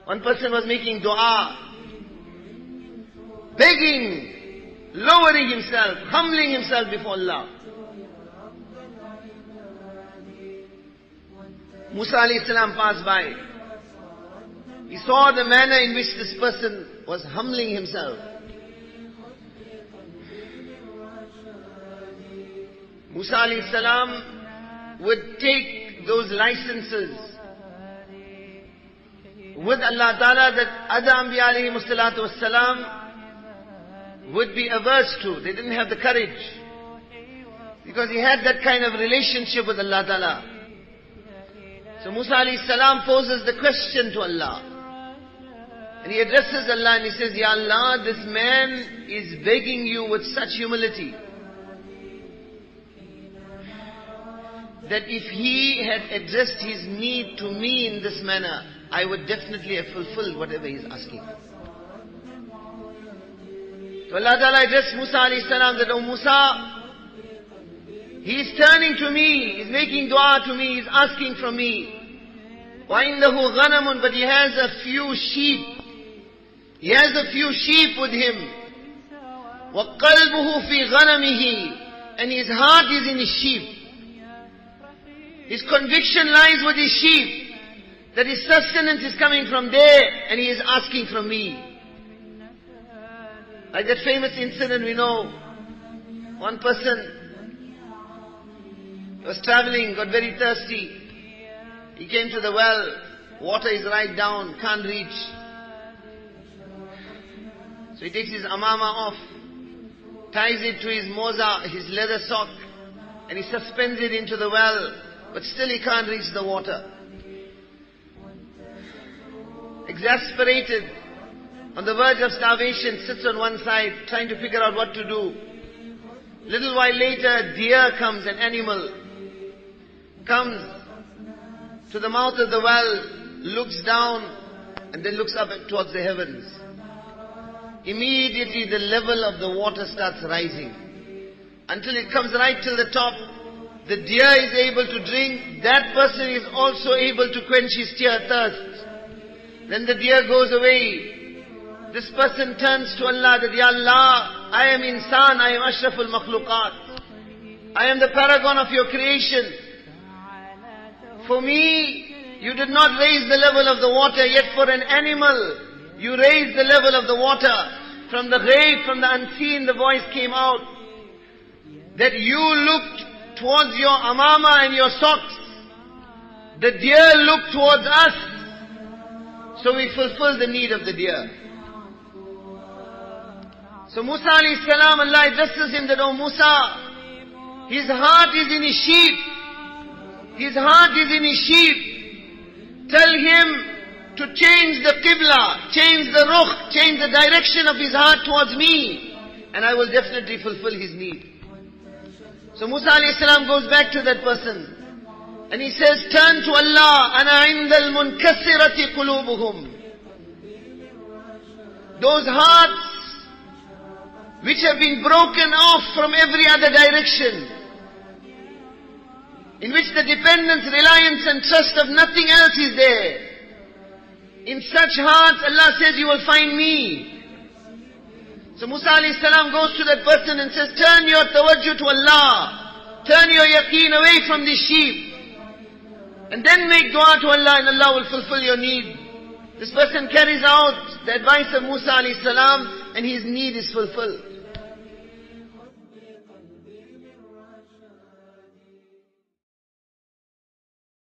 One person was making dua, begging, lowering himself, humbling himself before Allah. Musa alayhi salam passed by. He saw the manner in which this person was humbling himself. Musa alayhi salam would take those licenses with Allah Ta'ala that other Anbiya alayhi salatu wassalam would be averse to. They didn't have the courage. Because he had that kind of relationship with Allah Ta'ala. So Musa alayhi salam poses the question to Allah. And he addresses Allah and he says, Ya Allah, this man is begging you with such humility that if he had addressed his need to me in this manner, I would definitely have fulfilled whatever he is asking. So Allah Ta'ala addressed Musa alayhi salam that, O Musa, he is turning to me, he is making dua to me, he is asking from me. وَإِنَّهُ غَنَمٌ, but he has a few sheep. He has a few sheep with him. وَقَلْبُهُ فِي غَنَمِهِ, and his heart is in his sheep. His conviction lies with his sheep, that his sustenance is coming from there, and he is asking from me. Like that famous incident we know, one person was traveling, got very thirsty. He came to the well, water is right down, can't reach. So he takes his amama off, ties it to his moza, his leather sock, and he suspends it into the well, but still he can't reach the water. Exasperated, on the verge of starvation, sits on one side, trying to figure out what to do. Little while later, a deer comes, an animal, comes to the mouth of the well, looks down, and then looks up towards the heavens. Immediately the level of the water starts rising, until it comes right till the top. The deer is able to drink, that person is also able to quench his thirst. Then the deer goes away. This person turns to Allah that, Ya Allah, I am insan, I am ashraful makhluqat. I am the paragon of your creation. For me, you did not raise the level of the water, yet for an animal, you raised the level of the water. From the grave, from the unseen, the voice came out that you looked towards your amama and your socks. The deer looked towards us. So we fulfill the need of the deer. So Musa alayhi salam, Allah addresses him that, O Musa, his heart is in his sheep. His heart is in his sheep. Tell him to change the qibla, change the rukh, change the direction of his heart towards me, and I will definitely fulfill his need. So Musa alayhi salam goes back to that person, and he says, turn to Allah, ana indal munkasirati qulubuhum. Those hearts which have been broken off from every other direction, in which the dependence, reliance and trust of nothing else is there. In such hearts, Allah says, you will find me. So Musa alayhi salam goes to that person and says, turn your tawajjuh to Allah. Turn your yaqeen away from the sheep. And then make dua to Allah, and Allah will fulfill your need. This person carries out the advice of Musa alayhi salam, and his need is fulfilled.